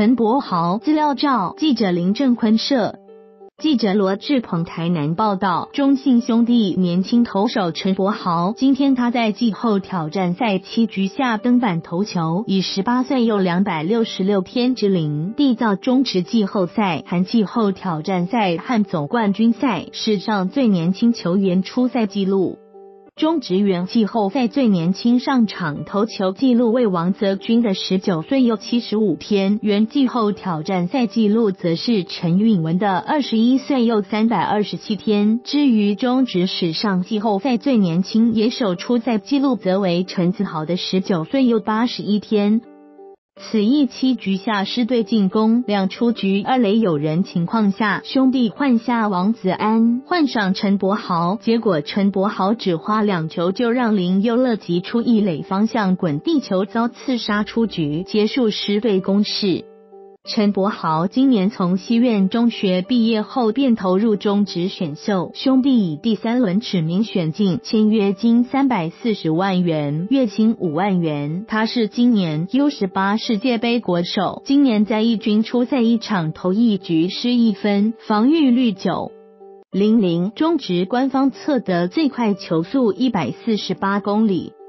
陈柏豪资料照，记者林正坤摄。记者罗志鹏台南报道，中信兄弟年轻投手陈柏豪，今天他在季后挑战赛7局下登板投球，以18岁又266天之龄缔造中职季后赛含季后挑战赛和总冠军赛史上最年轻球员出赛纪录。中职原季后赛最年轻上场投球纪录为王泽军的19岁又75天，原季后挑战赛纪录则是陈允文的21岁又327天。至于中职史上季后赛最年轻野手出赛纪录，则为陈子豪的19岁又81天。此役7局下狮队进攻2出局2垒有人情况下，兄弟换下王子安，换上陈柏豪，结果陈柏豪只花2球就让林佑乐击出1垒方向滚地球，遭刺杀出局，结束狮队攻势。陈柏豪今年从西苑中学毕业后便投入中职选秀，兄弟以第3轮指名选进，签约金340万元，月薪5万元。他是今年 U18 世界杯国手，今年在一军出赛1场投1局失1分，防御率9.00，中职官方测得最快球速148公里。